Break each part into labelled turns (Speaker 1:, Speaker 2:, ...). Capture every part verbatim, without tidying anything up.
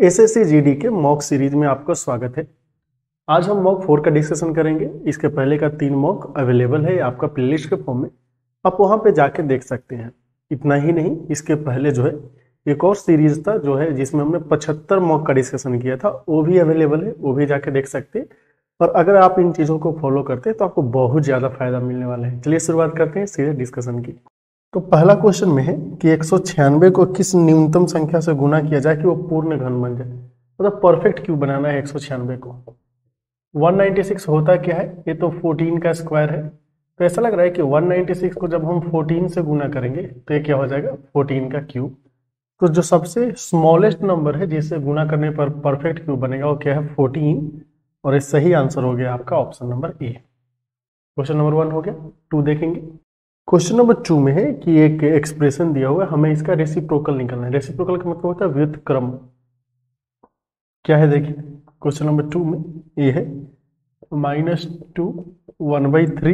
Speaker 1: SSC GD के mock series में आपका स्वागत है। आज हम मॉक फोर का डिस्कशन करेंगे। इसके पहले का तीन मॉक अवेलेबल है आपका प्लेलिस्ट के फॉर्म में, आप वहां पे जाके देख सकते हैं। इतना ही नहीं, इसके पहले जो है एक और सीरीज था जो है जिसमें हमने पचहत्तर मॉक का डिस्कशन किया था, वो भी अवेलेबल है, वो भी जाके देख सकते हैं। और अगर आप इन चीज़ों को फॉलो करते हैं तो आपको बहुत ज़्यादा फायदा मिलने वाला है। चलिए शुरुआत करते हैं सीधे डिस्कशन की। तो पहला क्वेश्चन में है कि एक सौ छियानवे को किस न्यूनतम संख्या से गुना किया जाए कि वो पूर्ण घन बन जाए, मतलब परफेक्ट क्यूब बनाना है एक सौ छियानवे को। एक सौ छियानवे होता क्या है, ये तो चौदह का स्क्वायर है, तो ऐसा लग रहा है कि एक सौ छियानवे को जब हम चौदह से गुना करेंगे तो ये क्या हो जाएगा, चौदह का क्यूब। तो जो सबसे स्मॉलेस्ट नंबर है जिसे गुना करने पर परफेक्ट क्यूब बनेगा वो क्या है, चौदह, और ये सही आंसर हो गया आपका option number A. Question number one हो गया। टू देखेंगे। क्वेश्चन नंबर टू में है कि एक एक्सप्रेशन दिया हुआ है, हमें इसका रेसिप्रोकल निकालना है। रेसिप्रोकल का मतलब होता है व्युत्क्रम। क्या है देखिए, क्वेश्चन नंबर टू में ये है minus two one by three,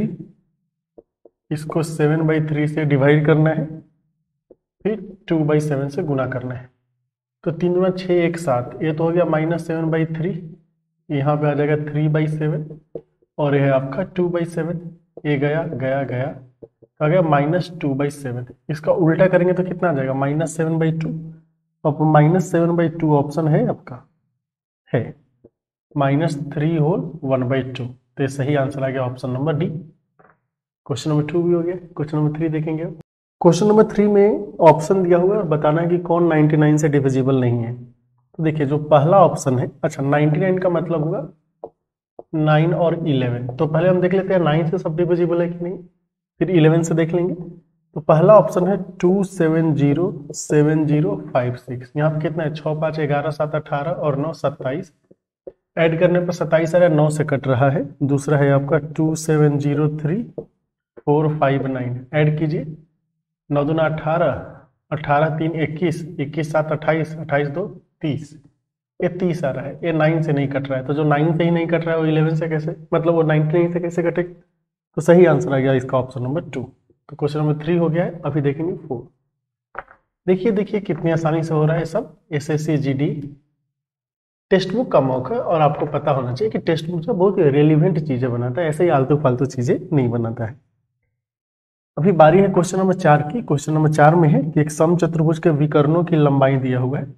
Speaker 1: इसको सेवन बाई थ्री से डिवाइड करना है, फिर टू बाई सेवन से गुना करना है। तो तीन गुना छः एक सात, ये तो हो गया माइनस सेवन बाई थ्री, यहाँ पे आ जाएगा थ्री बाई सेवन, और यह है आपका टू बाई सेवन, ये गया गया गया आ गया माइनस टू बाई सेवन। इसका उल्टा करेंगे तो कितना आ जाएगा, माइनस सेवन बाई टू। अब minus seven by two option है आपका, है minus three whole one by two, तो सही आंसर आ गया option number D. Question number two भी हो गया। क्वेश्चन नंबर थ्री देखेंगे। क्वेश्चन नंबर थ्री में ऑप्शन दिया हुआ है, बताना है कि कौन निन्यानवे से डिविजिबल नहीं है। तो देखिए जो पहला ऑप्शन है, अच्छा निन्यानवे का मतलब होगा नाइन और इलेवन, तो पहले हम देख लेते हैं नाइन से सब डिविजिबल है कि नहीं, फिर इलेवन से देख लेंगे। तो पहला ऑप्शन है two seven zero seven zero five six, यहाँ पे कितना है, छः पाँच ग्यारह सात अठारह और नौ सत्ताईस, ऐड करने पर सत्ताईस आ रहा है, नौ से कट रहा है। दूसरा है आपका two seven zero three four five nine, add कीजिए, नौ दूना अठारह, अठारह तीन इक्कीस, इक्कीस सात अट्ठाईस, अट्ठाईस दो तीस, ये तीस आ रहा है, ये नाइन से नहीं कट रहा है। तो जो नाइन से ही नहीं कट रहा है वो इलेवन से कैसे, मतलब वो नाइनटी से कैसे कटेगा, तो सही आंसर आ गया इसका ऑप्शन नंबर टू। तो क्वेश्चन नंबर थ्री हो गया है। अभी देखेंगे फोर। देखिए देखिए कितनी आसानी से हो रहा है सब। एसएससी जीडी टेक्स्ट बुक का मौका है, और आपको पता होना चाहिए कि टेक्स्ट बुक से बहुत रेलिवेंट चीजें बनाता है, ऐसे ही आलतू फालतू चीजें नहीं बनाता है। अभी बारी है क्वेश्चन नंबर चार की। क्वेश्चन नंबर चार में है कि एक समचतुर्भुज के विकर्णों की लंबाई दिया हुआ है।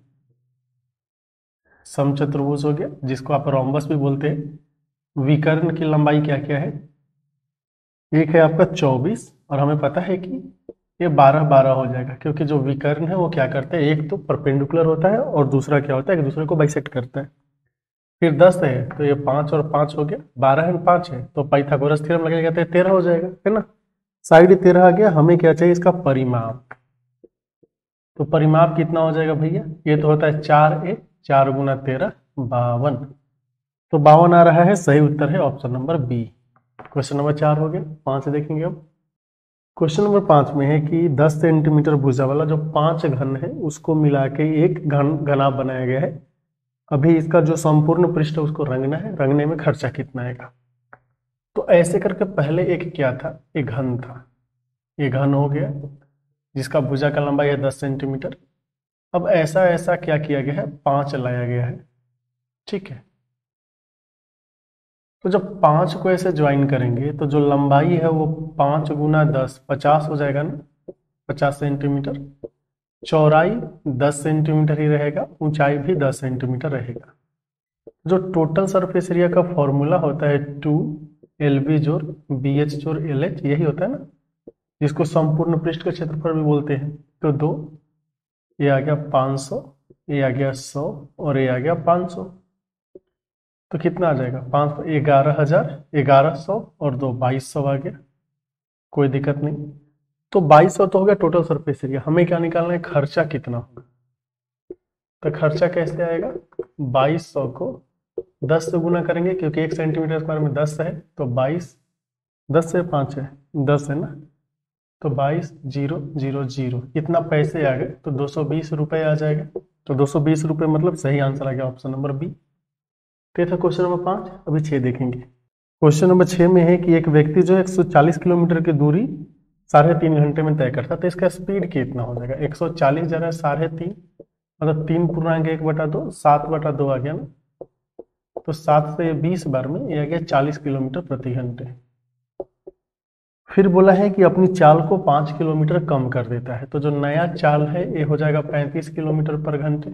Speaker 1: समचतुर्भुज हो गया, जिसको आप रोम्बस भी बोलते हैं। विकर्ण की लंबाई क्या क्या है, एक है आपका चौबीस, और हमें पता है कि ये बारह बारह हो जाएगा, क्योंकि जो विकर्ण है वो क्या करते हैं, एक तो परपेंडिकुलर होता है और दूसरा क्या होता है, एक दूसरे को बाइसेक्ट करता है। फिर दस है तो ये पाँच और पाँच हो गया, बारह है पाँच है तो पाइथागोरस थ्योरम लगेगा तो तेरह हो जाएगा, है ना। साइड तेरह आ गया। हमें क्या चाहिए, इसका परिमाप। तो परिमाप कितना हो जाएगा भैया, ये तो होता है चार ए, चार गुना तेरह बावन, तो बावन आ रहा है। सही उत्तर है option number B. Question number चार हो गया। पांच देखेंगे अब। क्वेश्चन नंबर पांच में है कि दस सेंटीमीटर भुजा वाला जो पांच घन है उसको मिला के एक घन घनाभ बनाया गया है। अभी इसका जो संपूर्ण पृष्ठ है उसको रंगना है, रंगने में खर्चा कितना आएगा। तो ऐसे करके पहले एक क्या था, एक घन था, ये घन हो गया जिसका भुजा का लंबाई है दस सेंटीमीटर। अब ऐसा ऐसा क्या किया गया है, पांच लाया गया है, ठीक है। तो जब पांच को ऐसे ज्वाइन करेंगे तो जो लंबाई है वो पांच गुना दस पचास हो जाएगा ना, पचास सेंटीमीटर। चौड़ाई दस सेंटीमीटर ही रहेगा, ऊंचाई भी दस सेंटीमीटर रहेगा। जो टोटल सरफेस एरिया का फॉर्मूला होता है टू एल बी जोड़ बी एच जोड़ एल एच, यही होता है ना, जिसको संपूर्ण पृष्ठ का क्षेत्रफल भी बोलते हैं। तो दो, ये आ गया पाँच सौ, ये आ गया सौ, और ये आ गया पाँच सौ। तो कितना आ जाएगा, पाँच ग्यारह हजार ग्यारह सौ और दो बाईस सौ आ गया, कोई दिक्कत नहीं। तो बाईस सौ तो हो गया टोटल सरफेस एरिया। हमें क्या निकालना है, खर्चा कितना होगा। तो खर्चा कैसे आएगा, बाईस सौ को दस से गुना करेंगे, क्योंकि एक सेंटीमीटर स्क्वायर में दस है, तो बाईस, दस से पाँच है, दस है ना, तो बाईस जीरो जीरो जीरो, इतना पैसे आ गए, तो दो सौ बीस रुपये आ जाएगा। तो दो सौ बीस रुपये मतलब सही आंसर आ गया ऑप्शन नंबर बी। तो था क्वेश्चन नंबर पाँच। अभी छः देखेंगे। क्वेश्चन नंबर छः में है कि एक व्यक्ति जो एक सौ चालीस किलोमीटर की दूरी साढ़े तीन घंटे में तय करता है, तो इसका स्पीड कितना हो जाएगा। एक सौ चालीस जा रहा है साढ़े तीन, मतलब तीन पूर्णांक एक बटा दो, सात बटा दो आ गया ना, तो सात से बीस बार में ये आ गया चालीस किलोमीटर प्रति घंटे। फिर बोला है कि अपनी चाल को पाँच किलोमीटर कम कर देता है, तो जो नया चाल है ये हो जाएगा पैंतीस किलोमीटर पर घंटे।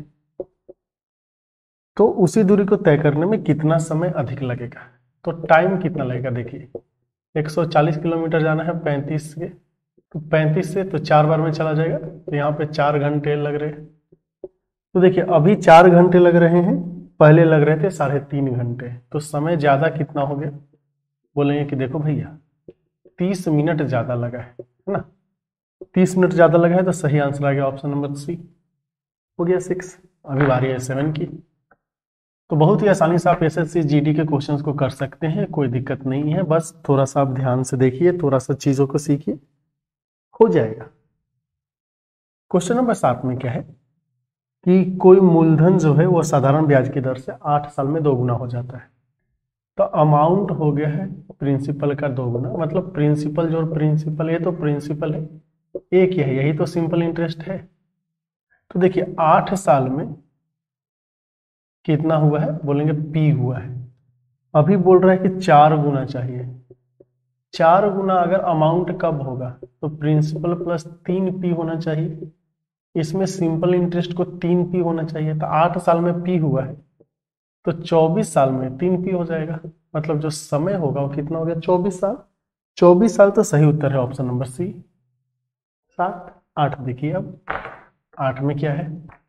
Speaker 1: तो उसी दूरी को तय करने में कितना समय अधिक लगेगा, तो टाइम कितना लगेगा, देखिए एक सौ चालीस किलोमीटर जाना है पैंतीस से, तो पैंतीस से तो चार बार में चला जाएगा, तो यहाँ पे चार घंटे लग रहे हैं। तो देखिए अभी चार घंटे लग रहे हैं, पहले लग रहे थे साढ़े तीन घंटे, तो समय ज्यादा कितना हो गया, बोलेंगे कि देखो भैया तीस मिनट ज्यादा लगा है है ना, तीस मिनट ज्यादा लगा है, तो सही आंसर आ गया ऑप्शन नंबर सी, हो गया सिक्स। अभी बारी है सेवन की। तो बहुत ही आसानी से आप एसएससी जीडी के क्वेश्चंस को कर सकते हैं, कोई दिक्कत नहीं है, बस थोड़ा सा आप ध्यान से देखिए, थोड़ा सा चीजों को सीखिए, हो जाएगा। क्वेश्चन नंबर सात में क्या है कि कोई मूलधन जो है वो साधारण ब्याज की दर से आठ साल में दोगुना हो जाता है, तो अमाउंट हो गया है प्रिंसिपल का दोगुना, मतलब प्रिंसिपल जो प्रिंसिपल, ये तो प्रिंसिपल है एक ही है, यही तो सिंपल इंटरेस्ट है। तो देखिए आठ साल में कितना हुआ है, बोलेंगे पी हुआ है। अभी बोल रहा है कि चार गुना चाहिए, चार गुना अगर अमाउंट कब होगा, तो प्रिंसिपल प्लस तीन पी होना चाहिए, इसमें सिंपल इंटरेस्ट को तीन पी होना चाहिए, तो आठ साल में पी हुआ है, तो चौबीस साल में तीन पी हो जाएगा, मतलब जो समय होगा वो कितना हो गया, चौबीस साल। चौबीस साल तो सही उत्तर है ऑप्शन नंबर सी, सात। आठ देखिए, अब आठ में क्या है,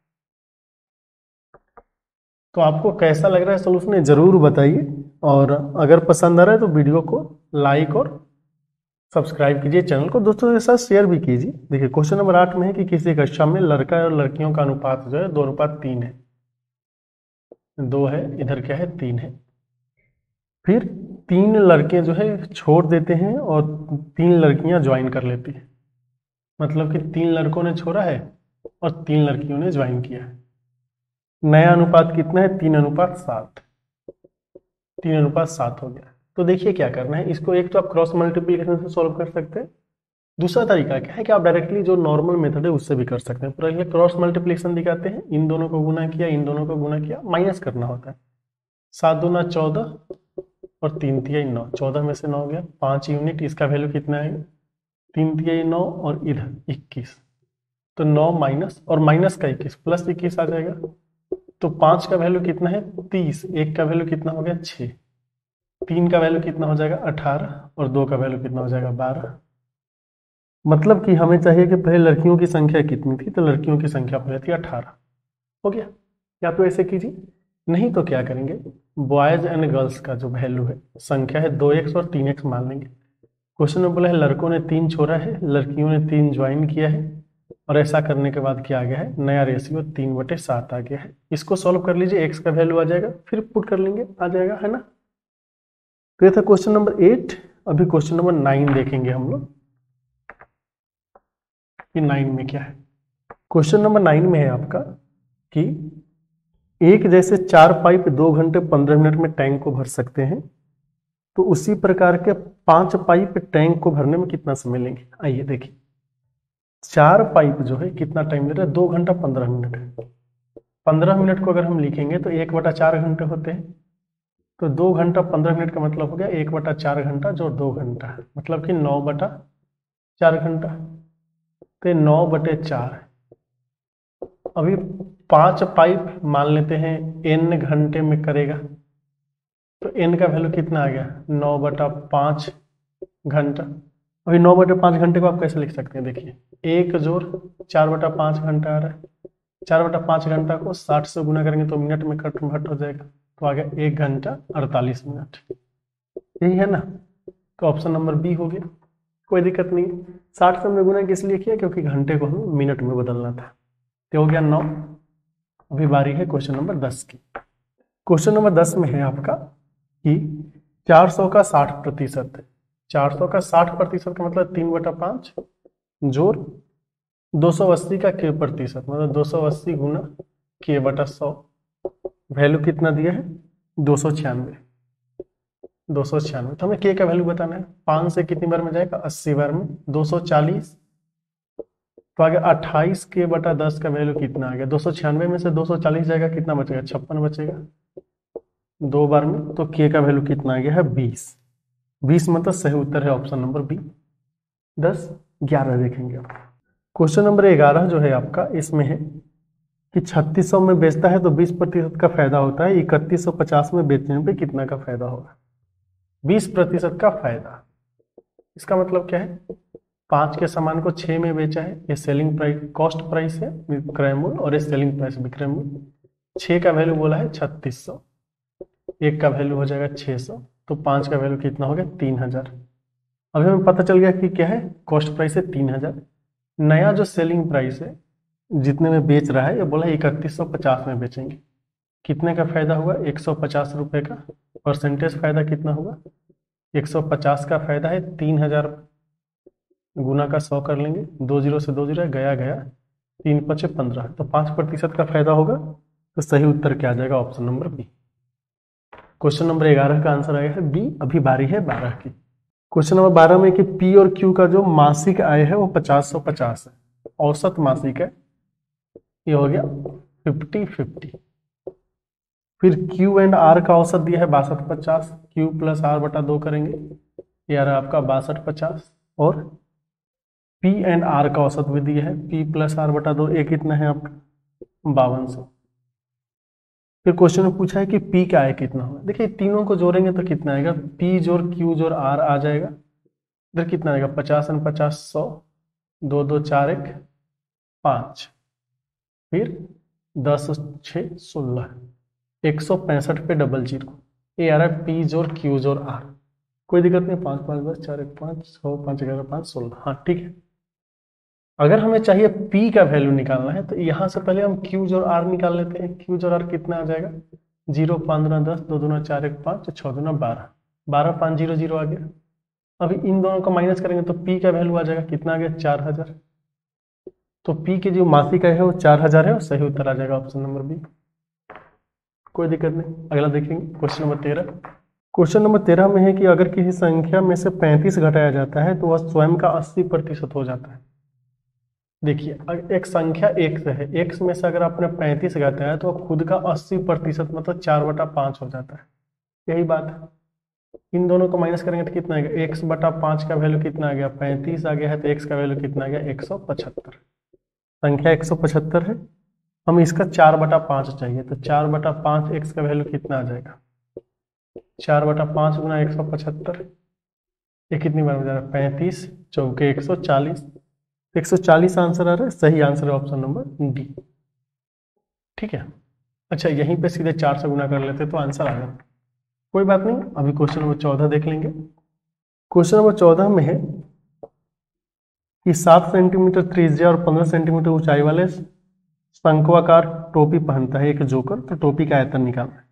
Speaker 1: तो आपको कैसा लग रहा है सोल्यूशन जरूर बताइए, और अगर पसंद आ रहा है तो वीडियो को लाइक और सब्सक्राइब कीजिए, चैनल को दोस्तों के साथ शेयर भी कीजिए। देखिए क्वेश्चन नंबर आठ में है कि किसी कक्षा में लड़का और लड़कियों का अनुपात जो है दो अनुपात तीन है, दो है, इधर क्या है, तीन है। फिर तीन लड़के जो है छोड़ देते हैं और तीन लड़कियां ज्वाइन कर लेती है, मतलब कि तीन लड़कों ने छोड़ा है और तीन लड़कियों ने ज्वाइन किया है। नया अनुपात कितना है, तीन अनुपात सात, तीन अनुपात सात हो गया। तो देखिए क्या करना है, इसको एक तो आप क्रॉस मल्टीप्लिकेशन से सॉल्व कर सकते हैं, दूसरा तरीका क्या है कि आप डायरेक्टली जो नॉर्मल मेथड है उससे भी कर सकते हैं। पहले क्रॉस मल्टीप्लिकेशन दिखाते हैं, इन दोनों को गुना किया, इन दोनों को गुना किया, माइनस करना होता है। सात दूना चौदह और तीन तिया नौ, चौदह में से नौ गया, पांच यूनिट, इसका वैल्यू कितना है, तीन तिया नौ और इधर इक्कीस, तो नौ माइनस और माइनस का इक्कीस प्लस इक्कीस आ जाएगा, तो पांच का वैल्यू कितना है, तीस, एक का वैल्यू कितना हो गया, छः, तीन का वैल्यू कितना हो जाएगा, अठारह, और दो का वैल्यू कितना हो जाएगा, बारह। मतलब कि हमें चाहिए कि पहले लड़कियों की संख्या कितनी थी, तो लड़कियों की संख्या पहले थी अठारह, हो गया। या तो ऐसे कीजिए, नहीं तो क्या करेंगे, बॉयज एंड गर्ल्स का जो वैल्यू है, संख्या है दो एक्स और तीन एक्स मान लेंगे। क्वेश्चन में बोला है लड़कों ने तीन छोड़ा है, लड़कियों ने तीन ज्वाइन किया है, और ऐसा करने के बाद क्या आ गया है, नया रेशियो तीन बटे सात आ गया है। इसको सॉल्व कर लीजिए, एक्स का वैल्यू आ जाएगा, फिर पुट कर लेंगे, आ जाएगा, है ना। तो ये था क्वेश्चन नंबर एट। अभी क्वेश्चन नंबर नाइन देखेंगे हम लोग कि नाइन में क्या है। क्वेश्चन नंबर नाइन में है आपका कि एक जैसे चार पाइप दो घंटे पंद्रह मिनट में टैंक को भर सकते हैं, तो उसी प्रकार के पांच पाइप टैंक को भरने में कितना समय लेंगे। आइए देखिए, चार पाइप जो है कितना टाइम ले रहा है, दो घंटा पंद्रह मिनट। पंद्रह मिनट को अगर हम लिखेंगे तो एक बटा चार घंटे होते हैं, तो दो घंटा पंद्रह मिनट का मतलब हो गया एक बटा चार घंटा जो दो घंटा, मतलब कि नौ बटा चार घंटा, तो नौ बटे चार। अभी पांच पाइप मान लेते हैं एन घंटे में करेगा, तो एन का वैल्यू कितना आ गया, नौ बटा पांच घंटा। अभी नौ बटे पांच घंटे को आप कैसे लिख सकते हैं, देखिए एक जोड़ चार बटा पांच घंटा आ रहा है, चार बटा पांच घंटा को साठ से गुना करेंगे तो मिनट में कन्वर्ट हो जाएगा, तो आ गया एक घंटा अड़तालीस मिनट, यही है ना। तो ऑप्शन नंबर बी हो गया, कोई दिक्कत नहीं। साठ से हमने गुना किस लिए किया, क्योंकि घंटे को हमें मिनट में बदलना था, तो हो गया नौ। अभी बारी है क्वेश्चन नंबर दस की। क्वेश्चन नंबर दस में है आपका कि चार सौ का साठ प्रतिशत है, चार सौ का साठ प्रतिशत का मतलब तीन बटा पांच जोड़ दो सौ अस्सी का के प्रतिशत, मतलब दो सौ अस्सी गुना के बटा सौ, वैल्यू कितना दिया है, दो सौ छियानवे, दो सौ छियानवे। तो हमें के का वैल्यू बताना है, पांच से कितनी बार में जाएगा, अस्सी बार में, दो सौ चालीस, तो आगे अट्ठाईस के बटा दस का वैल्यू कितना आ गया, दो सौ छियानवे में से दो सौ चालीस जाएगा, कितना बचेगा, छप्पन बचेगा दो बार में। तो के का वैल्यू कितना आ गया है, बीस। बीस मतलब सही उत्तर है ऑप्शन नंबर बी। दस ग्यारह देखेंगे आप। क्वेश्चन नंबर ग्यारह जो है आपका, इसमें है कि छत्तीस सौ में बेचता है तो बीस प्रतिशत का फायदा होता है, इकतीस सौ पचास में बेचने पे कितना का फायदा होगा। बीस प्रतिशत का फायदा, इसका मतलब क्या है, पांच के सामान को छह में बेचा है, ये सेलिंग प्राइस कॉस्ट प्राइस है विक्रय मूल्य, और ये सेलिंग प्राइस विक्रय मूल्य। छह का वैल्यू बोला है छत्तीस सौ, एक का वैल्यू हो जाएगा छह सौ, तो पांच का वैल्यू कितना हो गया, तीन हजार। अभी हमें पता चल गया कि क्या है, कॉस्ट प्राइस है तीन हजार। नया जो सेलिंग प्राइस है जितने में बेच रहा है, ये बोला है इकतीस सौ पचास में बेचेंगे, कितने का फायदा हुआ, एक सौ पचास रुपए का। परसेंटेज फायदा कितना हुआ, एक सौ पचास का फायदा है तीन हजार गुना का सौ कर लेंगे, दो जीरो से दो जीरो गया गया, तीन पचे पंद्रह, तो पांच प्रतिशत का फायदा होगा। तो सही उत्तर क्या आ जाएगा, option number B. Question number ग्यारह का आंसर आया है बी। अभी बारी है बारह की। क्वेश्चन नंबर बारह में कि पी और क्यू का जो मासिक आय है वो पचास सौ पचास है, औसत मासिक है, ये हो गया फिफ्टी फिफ्टी। फिर क्यू एंड आर का औसत दिया है बासठ पचास, क्यू प्लस आर बटा दो करेंगे, ये आ रहा है आपका बासठ पचास। और पी एंड आर का औसत भी दिया है, पी प्लस आर बटा दो, ये कितना है आपका बावन सौ। फिर क्वेश्चन में पूछा है कि पी का आय कितना होगा। देखिए तीनों को जोड़ेंगे तो कितना आएगा, पी जोड़ क्यू जोड़ आर आ जाएगा, इधर कितना आएगा, पचास एंड पचास सौ, दो दो चार एक पाँच, फिर दस छः सोलह, एक सौ पैंसठ पे डबल जीरो, ये आ रहा है पी जोड़ क्यू जोड़ आर। कोई दिक्कत नहीं, पाँच पाँच दस चार एक पाँच छः पाँच ग्यारह पाँच सोलह, हाँ ठीक है। अगर हमें चाहिए P का वैल्यू निकालना है तो यहाँ से पहले हम Q जोड़ R निकाल लेते हैं। Q जोड़ R कितना आ जाएगा, जीरो पंद्रह दस, दो दूना चार एक पाँच, छः दूना बारह, बारह पाँच जीरो जीरो आ गया। अभी इन दोनों को माइनस करेंगे तो P का वैल्यू आ जाएगा, कितना आ गया, चार हजार। तो P की जो मासिक आय है वो चार हजार है, और सही उत्तर आ जाएगा ऑप्शन नंबर बी। कोई दिक्कत नहीं, अगला देखेंगे क्वेश्चन नंबर तेरह। क्वेश्चन नंबर तेरह में है कि अगर किसी संख्या में से पैंतीस घटाया जाता है तो वह स्वयं का अस्सी प्रतिशत हो जाता है। देखिए अगर एक संख्या एक से है, x में से अगर आपने पैंतीस घटाया तो खुद का अस्सी प्रतिशत मतलब चार बटा पाँच हो जाता है, यही बात है। इन दोनों को माइनस करेंगे तो कितना आ गया, x बटा पाँच का वैल्यू कितना आ गया, पैंतीस आ गया है, तो x का वैल्यू कितना आ गया, एक सौ पचहत्तर। संख्या एक सौ पचहत्तर है, हम इसका चार बटा पाँच चाहिए, तो चार बटा पाँच एक्स का वैल्यू कितना आ जाएगा, चार बटा पाँच गुना एक सौ पचहत्तर, ये कितनी बार हो जाएगा, पैंतीस चौके एक सौ चालीस, एक सौ चालीस आंसर आ रहा है, सही आंसर है ऑप्शन नंबर डी। ठीक है, अच्छा यहीं पे सीधे चार से गुना कर लेते तो आंसर आ जाता, कोई बात नहीं। अभी क्वेश्चन नंबर चौदह देख लेंगे। क्वेश्चन नंबर चौदह में है कि सात सेंटीमीटर त्रिज्या और पंद्रह सेंटीमीटर ऊंचाई वाले शंक्वाकार टोपी पहनता है एक जोकर, तो टोपी का आयतन निकालना है।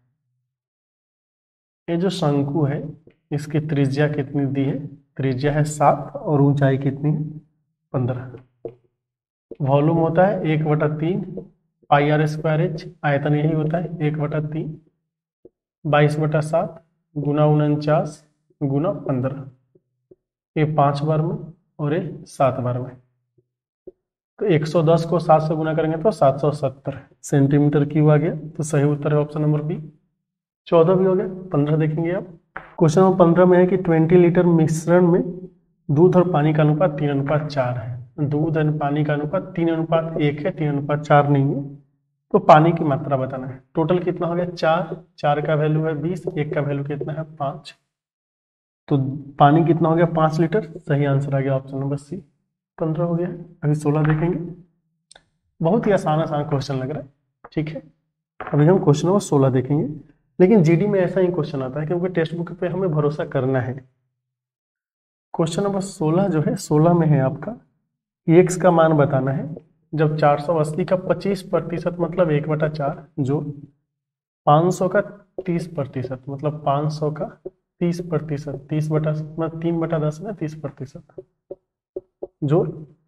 Speaker 1: ये जो शंकु है इसकी त्रिज्या कितनी दी है, त्रिज्या है सात और ऊंचाई कितनी है, पंद्रह। वॉल्यूम होता है एक बटा तीन पाई आर स्क्वायर एच, आयतन यही होता है एक बटा तीन बाईस बटा सात गुना उनचास गुना पंद्रह, ये पांच बार में और ये सात बार में, तो एक सौ दस को सात से गुना करेंगे तो सात सौ सत्तर सेंटीमीटर क्यूब आ गया, तो सही उत्तर है ऑप्शन नंबर बी। चौदह भी हो गया, पंद्रह देखेंगे आप। क्वेश्चन नंबर पंद्रह में है कि ट्वेंटी लीटर मिश्रण में दूध और पानी का अनुपात तीन अनुपात चार है, दूध और पानी का अनुपात तीन अनुपात एक है, तीन अनुपात चार नहीं है, तो पानी की मात्रा बताना है। टोटल कितना हो गया, चार, चार का वैल्यू है बीस, एक का वैल्यू कितना है पाँच, तो पानी कितना हो गया पाँच लीटर, सही आंसर आ गया ऑप्शन नंबर सी। पंद्रह हो गया, अभी सोलह देखेंगे। बहुत ही आसान आसान क्वेश्चन लग रहा है, ठीक है। अभी हम क्वेश्चन नंबर सोलह देखेंगे, लेकिन जीडी में ऐसा ही क्वेश्चन आता है क्योंकि टेक्स्ट बुक पे हमें भरोसा करना है। क्वेश्चन नंबर सोलह जो है, सोलह में है आपका एक्स का मान बताना है जब चार सौ अस्सी का पच्चीस प्रतिशत मतलब एक बटा चार, जो पाँच सौ का तीस प्रतिशत मतलब पाँच सौ का तीस प्रतिशत, तीस बटा मतलब तीन बटा दस में तीस प्रतिशत, जो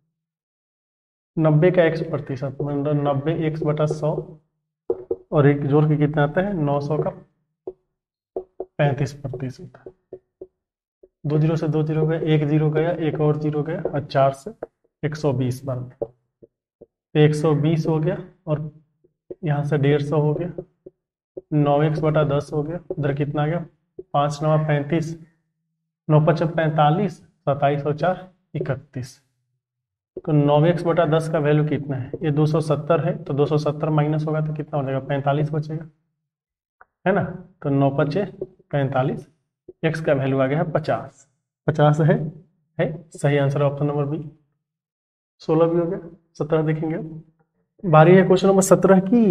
Speaker 1: नब्बे का एक्स प्रतिशत मतलब नब्बे एक्स बटा सौ, और एक जोड़ के कितना आता है नौ सौ का पैंतीस प्रतिशत। दो जीरो से दो जीरो गया, एक जीरो गया, एक और जीरो गया, और चार से एक सौ बीस बार में, तो एक सौ बीस हो गया और यहाँ से डेढ़ सौ हो गया, नौ एक्स बटा दस हो गया, उधर कितना आ गया पाँच नवा पैंतीस, नौ पचे पैंतालीस, सत्ताईस और चार इकतीस। तो नौ एक्स बटा दस का वैल्यू कितना है, ये दो सौ सत्तर है, तो दो सौ सत्तर माइनस होगा तो कितना हो जाएगा, पैंतालीस बचेगा, है ना। तो नौ पचे पैंतालीस, एक्स का वैल्यू आ गया है पचास, पचास है है सही आंसर ऑप्शन नंबर बी। सोलह भी हो गया, सत्रह देखेंगे अब। बारी है क्वेश्चन नंबर सत्रह की।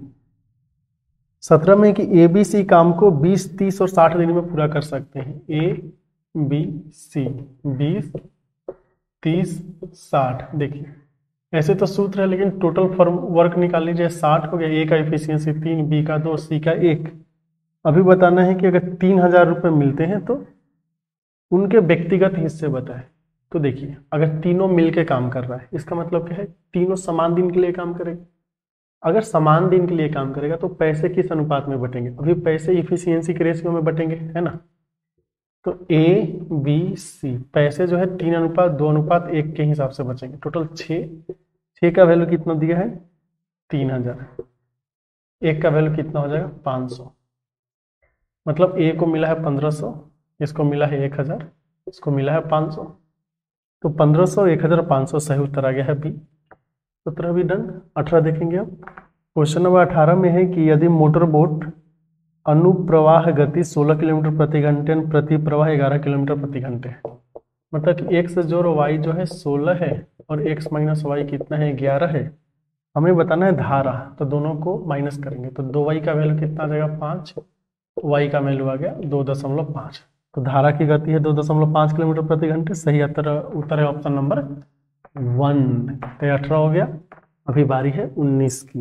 Speaker 1: सत्रह में कि ए बी सी काम को बीस, तीस और साठ दिन में पूरा कर सकते हैं। ए बी सी बीस, तीस, साठ। देखिए ऐसे तो सूत्र है, लेकिन टोटल फॉर्म वर्क निकाल लीजिए। साठ हो गया, ए का इफिशियंसी तीन, बी का दो, सी का एक। अभी बताना है कि अगर तीन हजार रुपये मिलते हैं तो उनके व्यक्तिगत हिस्से बताए। तो देखिए अगर तीनों मिलके काम कर रहा है, इसका मतलब क्या है, तीनों समान दिन के लिए काम करेंगे। अगर समान दिन के लिए काम करेगा तो पैसे किस अनुपात में बटेंगे, अभी पैसे इफिशियंसी के रेशियो में बटेंगे, है ना। तो ए बी सी पैसे जो है तीन अनुपात दो अनुपात एक के हिसाब से बचेंगे। टोटल छः, छः का वैल्यू कितना दिया है, तीन हजार। एक का वैल्यू कितना हो जाएगा, पाँच सौ। मतलब ए को मिला है पंद्रह सौ, इसको मिला है एक हजार, इसको मिला है पाँच सौ। तो पंद्रह सौ, एक हजार, पाँच सौ सही उत्तर आ गया है बी। सत्रह भी डन। अठारह देखेंगे अब। क्वेश्चन नंबर अठारह में है कि यदि मोटर बोट अनुप्रवाह गति सोलह किलोमीटर प्रति घंटे और प्रति प्रवाह ग्यारह किलोमीटर प्रति घंटे है, मतलब कि एक्स जोड़ वाई जो है सोलह है और एक्स माइनस वाई कितना है, ग्यारह है। हमें बताना है धारा, तो दोनों को माइनस करेंगे तो दो वाई का वैल्यू कितना आ जाएगा, पाँच, वाई का वैल्यू आ गया दो दशमलव पाँच। तो धारा की गति है दो दशमलव पाँच किलोमीटर प्रति घंटे। सही उत्तर उत्तर है ऑप्शन नंबर वन। तो अठारह हो गया। अभी बारी है उन्नीस की।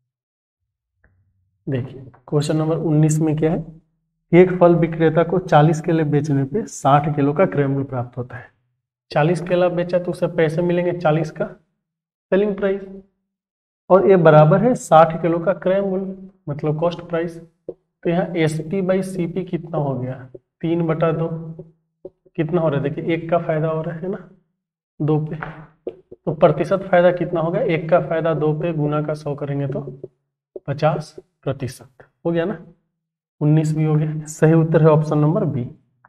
Speaker 1: देखिए क्वेश्चन नंबर उन्नीस में क्या है, एक फल विक्रेता को चालीस केले बेचने पे साठ किलो का क्रय मूल्य प्राप्त होता है। चालीस केला बेचा तो उसे पैसे मिलेंगे चालीस का सेलिंग प्राइस, और ये बराबर है साठ किलो का क्रय मूल्य मतलब कॉस्ट प्राइस। तो यहाँ S P by C P कितना हो गया, तीन बटा दो, कितना हो रहा है, देखिए एक का फायदा हो रहा है ना दो पे, तो प्रतिशत फायदा कितना होगा, एक का फायदा दो पे गुना का सौ करेंगे तो पचास प्रतिशत हो गया ना। उन्नीस भी हो गया। सही उत्तर है ऑप्शन नंबर बी।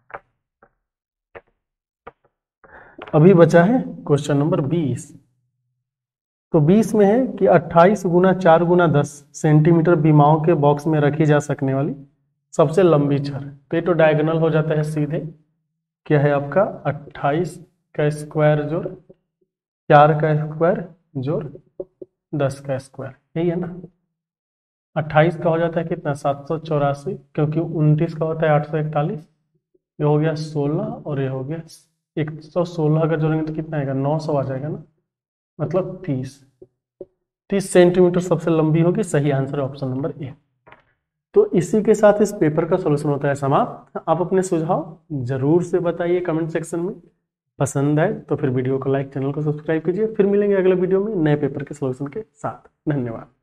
Speaker 1: अभी बचा है क्वेश्चन नंबर बीस। तो बीस में है कि अट्ठाईस गुना चार गुना दस सेंटीमीटर बीमाओं के बॉक्स में रखी जा सकने वाली सबसे लंबी छड़। तो ये तो डायगोनल हो जाता है सीधे, क्या है आपका अट्ठाईस का स्क्वायर जोड़ चार का स्क्वायर जोड़ दस का स्क्वायर, यही है ना। अट्ठाईस का हो जाता है कितना, सात सौ चौरासी, क्योंकि उनतीस का होता है आठ सौ इकतालीस। ये हो गया सोलह और ये हो गया एक सौ सोलह का जोड़ेंगे तो कितना आएगा, नौ सौ आ जाएगा ना, मतलब तीस। तीस सेंटीमीटर सबसे लंबी होगी। सही आंसर है ऑप्शन नंबर ए। तो इसी के साथ इस पेपर का सॉल्यूशन होता है समाप्त। आप अपने सुझाव जरूर से बताइए कमेंट सेक्शन में। पसंद आए तो फिर वीडियो को लाइक, चैनल को सब्सक्राइब कीजिए। फिर मिलेंगे अगले वीडियो में नए पेपर के सॉल्यूशन के साथ। धन्यवाद।